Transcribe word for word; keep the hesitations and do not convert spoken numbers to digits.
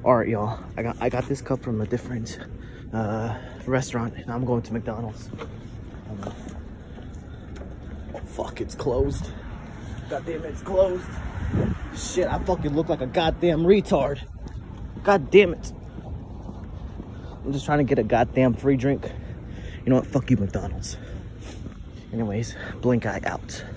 All right, y'all. I got I got this cup from a different uh, restaurant, and I'm going to McDonald's. Um, fuck, it's closed. God damn it, it's closed. Shit, I fucking look like a goddamn retard. God damn it. I'm just trying to get a goddamn free drink. You know what? Fuck you, McDonald's. Anyways, blink eye out.